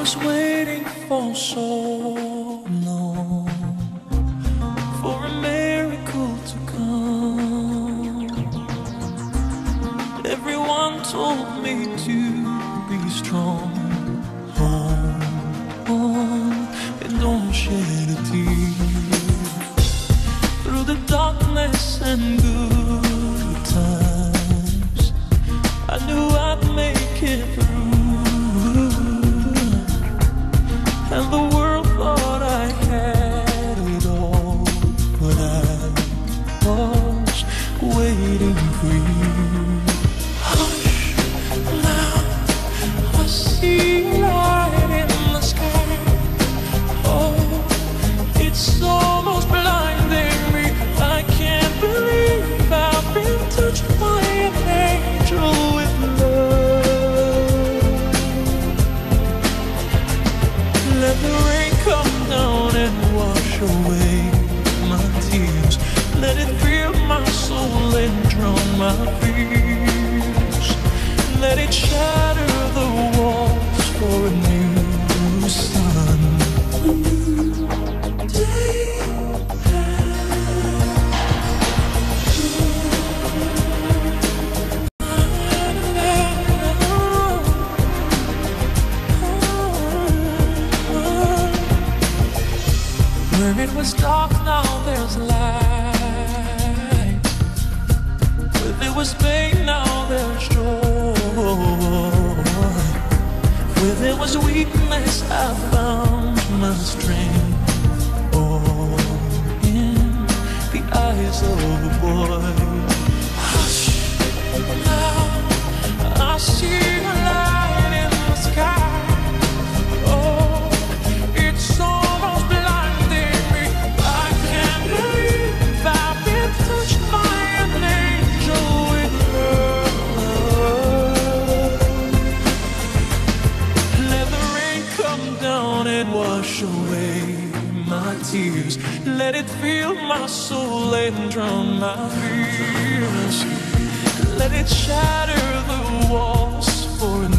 was waiting for so long for a miracle to come. Everyone told me to be strong. Hold on and don't shed a tear. Through the darkness and good times, I knew I'd make it through. And the world thought I had it all, but I was waiting for you. Hush, now I see light in the sky. Oh, it's almost blinding me. I can't believe I've been touched by an angel with love. Let the rain come down and wash away my tears. Let it fill my soul and drown my fears. Let it shatter the walls for a new sun. A new day. Where it was dark, now there's light. Where there was pain, now there's joy. Where there was weakness, I found my strength. Oh, in the eyes of a boy. Hush, now I see a light in the sky. Oh, it's almost blinding me. I can't believe I've been touched by an angel with love. Let the rain come down and wash away my tears. Let it fill my soul and drown my fears. Let it shatter the walls for